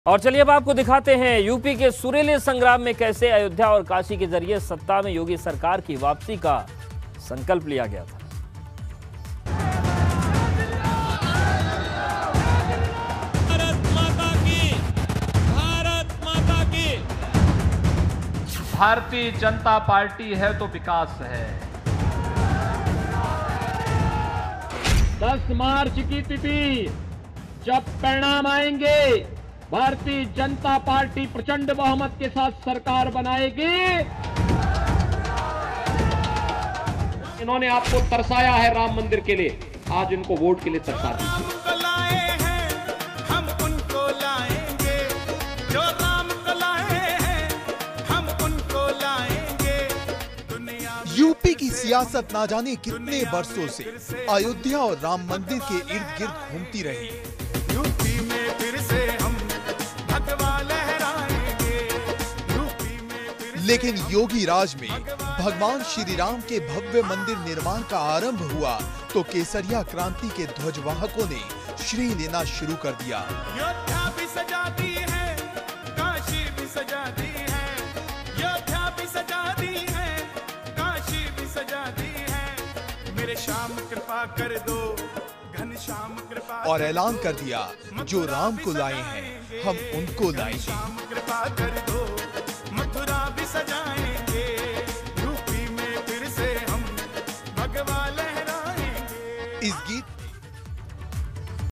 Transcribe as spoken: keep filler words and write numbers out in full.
और चलिए अब आपको दिखाते हैं यूपी के सुरीले संग्राम में कैसे अयोध्या और काशी के जरिए सत्ता में योगी सरकार की वापसी का संकल्प लिया गया था। भारत माता की, भारत माता की। भारतीय जनता पार्टी है तो विकास है। दस मार्च की तिथि जब परिणाम आएंगे, भारतीय जनता पार्टी प्रचंड बहुमत के साथ सरकार बनाएगी। इन्होंने आपको तरसाया है राम मंदिर के लिए, आज इनको वोट के लिए तरसा दीजिए। हम उनको लाएंगे, जो राम को लाए हैं, हम उनको लाएंगे। दुनिया यूपी की सियासत ना जाने कितने वर्षों से अयोध्या और राम मंदिर के इर्द गिर्द घूमती रही। यूपी में फिर से हम भगवा लहराएंगे, यूपी में फिर से लेकिन योगी राज में भगवान श्री राम के भव्य मंदिर निर्माण का आरंभ हुआ तो केसरिया क्रांति के ध्वजवाहकों ने श्रेय लेना शुरू कर दिया। अयोध्या भी सजा दी है, काशी भी सजा दी है, अयोध्या भी सजा दी है, काशी भी सजा दी है। मेरे श्याम कृपा कर दो, घनश्याम कृपा, और ऐलान कर दिया, जो राम को लाए हैं हम उनको लाएंगे। श्याम कृपा कर